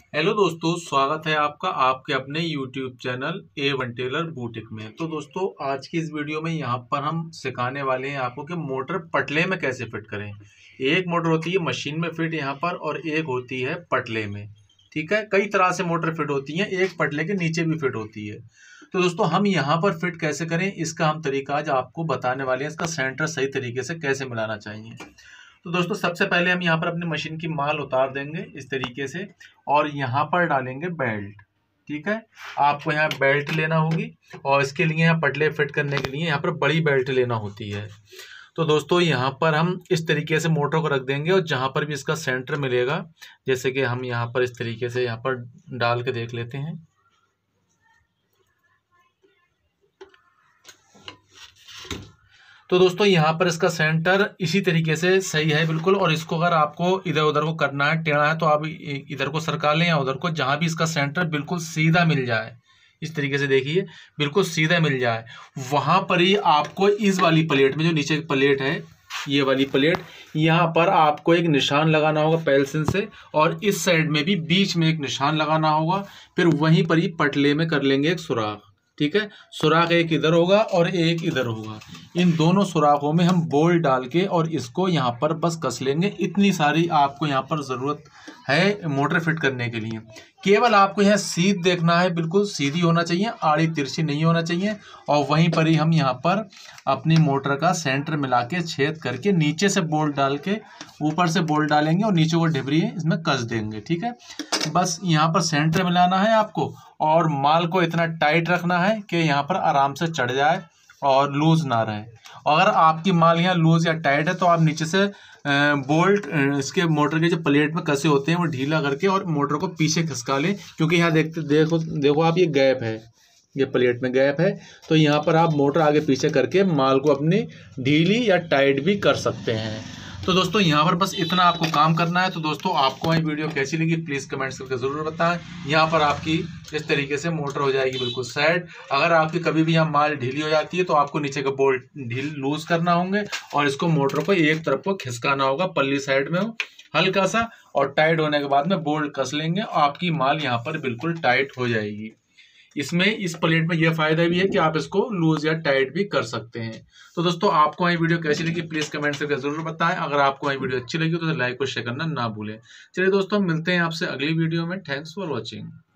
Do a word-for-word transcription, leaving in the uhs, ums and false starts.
Hello दोस्तों, स्वागत है आपका आपके अपने YouTube channel A one tailor boutique में। तो दोस्तों, आज की इस वीडियो में यहाँ पर हम सिखाने वाले हैं आपको कि मोटर पटले में कैसे फिट करें। एक मोटर होती है मशीन में फिट यहाँ पर और एक होती है पटले में। ठीक है, कई तरह से मोटर फिट होती हैं, एक पटले के नीचे भी फिट होती है। तो दोस्तों, हम यहाँ पर फिट कैसे करें इसका हम तरीका आज आपको बताने वाले हैं। इसका सेंटर सही तरीके से कैसे मिलाना चाहिए। तो दोस्तों, सबसे पहले हम यहाँ पर अपनी मशीन की माल उतार देंगे इस तरीके से और यहाँ पर डालेंगे बेल्ट। ठीक है, आपको यहाँ बेल्ट लेना होगी और इसके लिए यहाँ पटले फिट करने के लिए यहाँ पर बड़ी बेल्ट लेना होती है। तो दोस्तों, यहाँ पर हम इस तरीके से मोटर को रख देंगे और जहाँ पर भी इसका सेंटर मिलेगा, जैसे कि हम यहाँ पर इस तरीके से यहाँ पर डाल के देख लेते हैं। तो दोस्तों, यहाँ पर इसका सेंटर इसी तरीके से सही है बिल्कुल। और इसको अगर आपको इधर उधर को करना है, टेढ़ा है, तो आप इधर को सरका लें या उधर को, जहाँ भी इसका सेंटर बिल्कुल सीधा मिल जाए। इस तरीके से देखिए, बिल्कुल सीधा मिल जाए, वहाँ पर ही आपको इस वाली प्लेट में, जो नीचे एक प्लेट है, ये वाली प्लेट, यहाँ पर आपको एक निशान लगाना होगा पेंसिल से और इस साइड में भी बीच में एक निशान लगाना होगा। फिर वहीं पर ही पटले में कर लेंगे एक सुराख। ठीक है, सुराख एक इधर होगा और एक इधर होगा। इन दोनों सुराखों में हम बोल्ट डाल के और इसको यहाँ पर बस कस लेंगे। इतनी सारी आपको यहाँ पर ज़रूरत है मोटर फिट करने के लिए। केवल आपको यहाँ सीध देखना है, बिल्कुल सीधी होना चाहिए, आड़ी तिरछी नहीं होना चाहिए। और वहीं पर ही हम यहाँ पर अपनी मोटर का सेंटर मिला के छेद करके नीचे से बोल्ट डाल के ऊपर से बोल्ट डालेंगे और नीचे को ढिबरी इसमें कस देंगे। ठीक है, बस यहाँ पर सेंटर मिलाना है आपको और माल को इतना टाइट रखना है कि यहाँ पर आराम से चढ़ जाए और लूज ना रहे। अगर आपकी माल यहाँ लूज या टाइट है तो आप नीचे से बोल्ट इसके मोटर के जो प्लेट में कसे होते हैं वो ढीला करके और मोटर को पीछे खिसका लें, क्योंकि यहाँ देखते देखो देखो आप, ये गैप है, ये प्लेट में गैप है। तो यहाँ पर आप मोटर आगे पीछे करके माल को अपनी ढीली या टाइट भी कर सकते हैं। तो दोस्तों, यहाँ पर बस इतना आपको काम करना है। तो दोस्तों, आपको ये वीडियो कैसी लगी प्लीज़ कमेंट्स करके ज़रूर बताएं। यहाँ पर आपकी इस तरीके से मोटर हो जाएगी बिल्कुल सेट। अगर आपकी कभी भी यहाँ माल ढीली हो जाती है तो आपको नीचे का बोल्ट ढील लूज करना होंगे और इसको मोटर को एक तरफ को खिसकाना होगा, पल्ली साइड में हो हल्का सा, और टाइट होने के बाद में बोल्ट कस लेंगे। आपकी माल यहाँ पर बिल्कुल टाइट हो जाएगी। इसमें इस प्लेट में यह फायदा भी है कि आप इसको लूज या टाइट भी कर सकते हैं। तो दोस्तों, आपको ये वीडियो कैसी लगी प्लीज कमेंट करके जरूर बताएं। अगर आपको ये वीडियो अच्छी लगी तो लाइक और शेयर करना ना भूलें। चलिए दोस्तों, मिलते हैं आपसे अगली वीडियो में। Thanks for watching.